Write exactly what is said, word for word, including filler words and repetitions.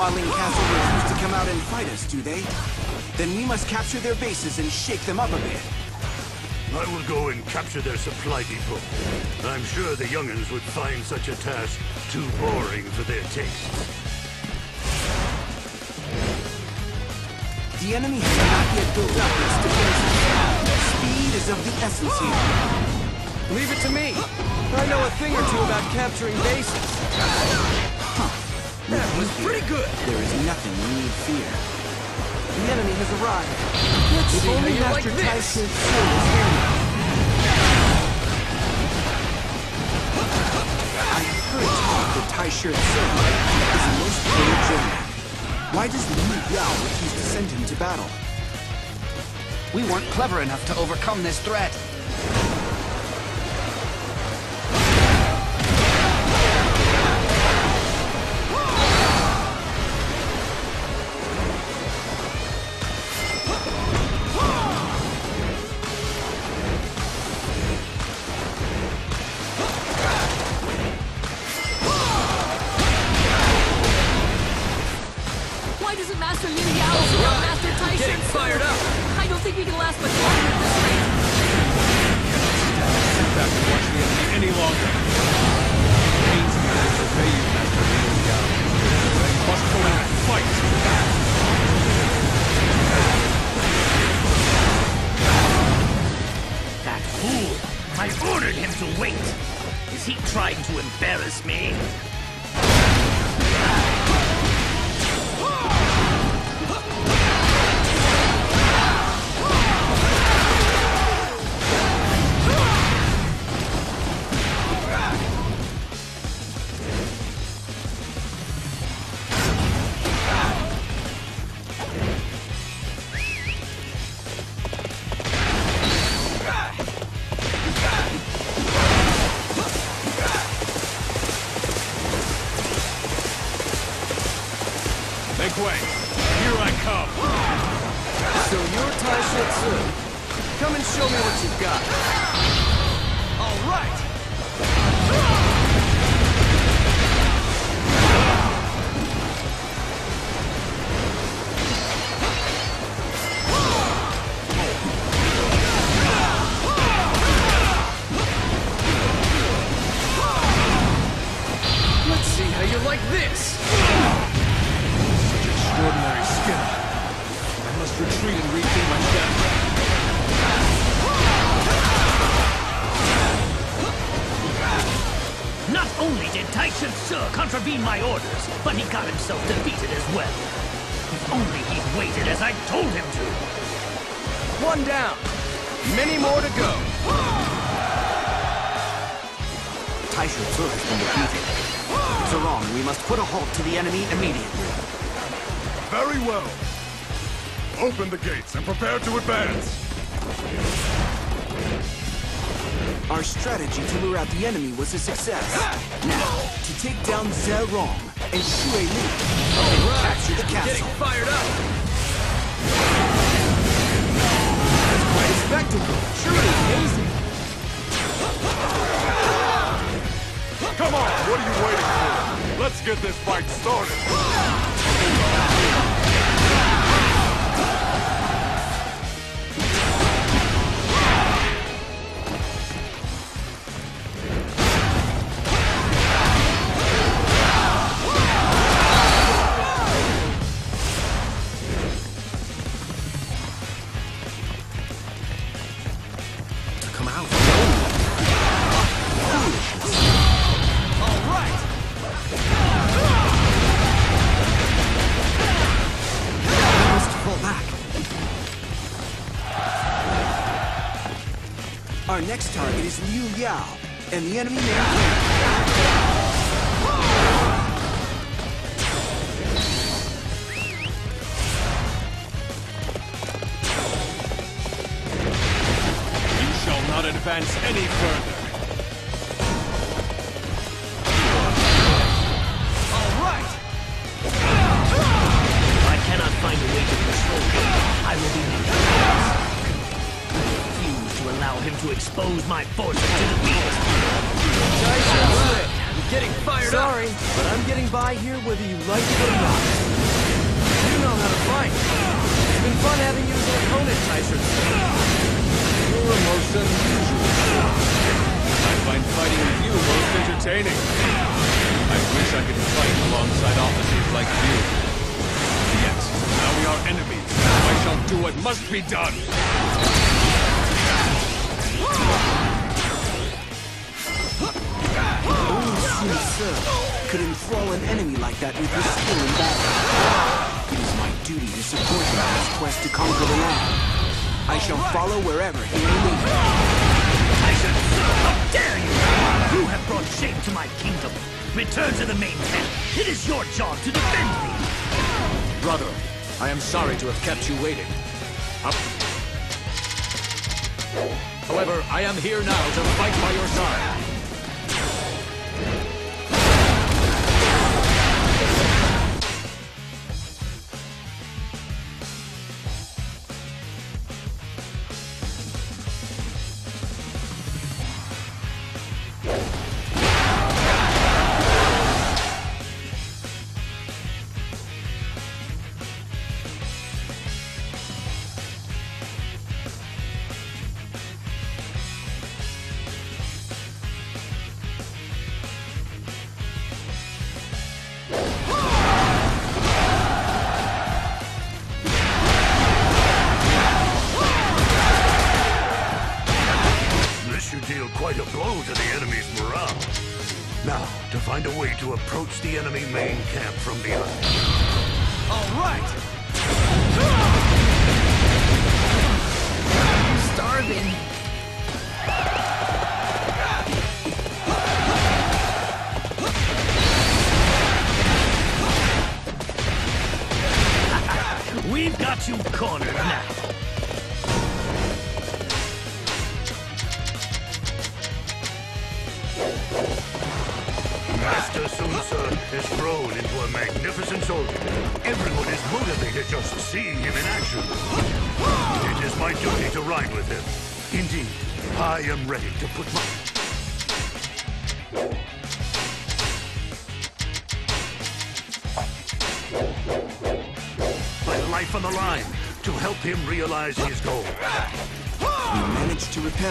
Waling Castle refuse to come out and fight us, do they? Then we must capture their bases and shake them up a bit. I will go and capture their supply depot. I'm sure the young'uns would find such a task too boring for their tastes. The enemy has not yet built up its defenses. Speed is of the essence here. Leave it to me. I know a thing or two about capturing bases. Huh. That was pretty good. There is nothing we need fear. The enemy has arrived. Let's see only how you Master like this. Taishi Ci is here now. I heard talk that Taishi Ci is the most hated general. Why does Liu Yao refuse to send him to battle? We weren't clever enough to overcome this threat. Why doesn't Master Liu Yao surround Master Taishi? Getting fired up. I don't think we can last much longer at this rate. Sit back and watch the enemy any longer. It means you must obey you, Master Liu Yao. You must go in and fight. That fool! I ordered him to wait! Is he trying to embarrass me? Make way. Here I come. So you're Taishi Ci. Come and show me what you've got. All right. Let's see how you like this. Extraordinary skill. I must retreat and rethink my strategy. Not only did Taishi Ci contravene my orders, but he got himself defeated as well. If only he'd waited as I told him to. One down. Many more to go. Taishi Ci has been defeated. Zerong, we must put a halt to the enemy immediately. Very well. Open the gates and prepare to advance. Our strategy to lure out the enemy was a success. Now, to take down Zerong and Shui Li and capture the castle. Getting fired up. That's quite a spectacle. Truly amazing. Come on, what are you waiting for? Let's get this fight started. Come out. All right. We must fall back. Our next target is Liu Yao and the enemy main camp. Not advance any further. All right. If I cannot find a way to control him, I will be neutralized. I refuse to allow him to expose my forces to defeat. Taishi Ci, I'm getting fired Sorry, up. but I'm getting by here whether you like it or not. fight. It's been fun having you as an opponent, Taishi Ci. You're a most unusual. I find fighting with you most entertaining. I wish I could fight alongside officers like you. Yes, now we are enemies. I shall do what must be done. Only Shin could enthrall an enemy like that with his skill in battle. It is my duty to support him in his quest to conquer the land. I shall follow wherever he may lead. Taishi Ci, how dare you! You have brought shame to my kingdom. Return to the main tent. It is your job to defend me. Brother, I am sorry to have kept you waiting. Up. However, I am here now to fight by your side. Quite a blow to the enemy's morale. Now, to find a way to approach the enemy main camp from behind. All right! I'm starving. We've got you cornered now. Master Sun Ce has grown into a magnificent soldier. Everyone is motivated just seeing him in action. It is my duty to ride with him. Indeed, I am ready to put my... my life on the line to help him realize his goal. We managed to repel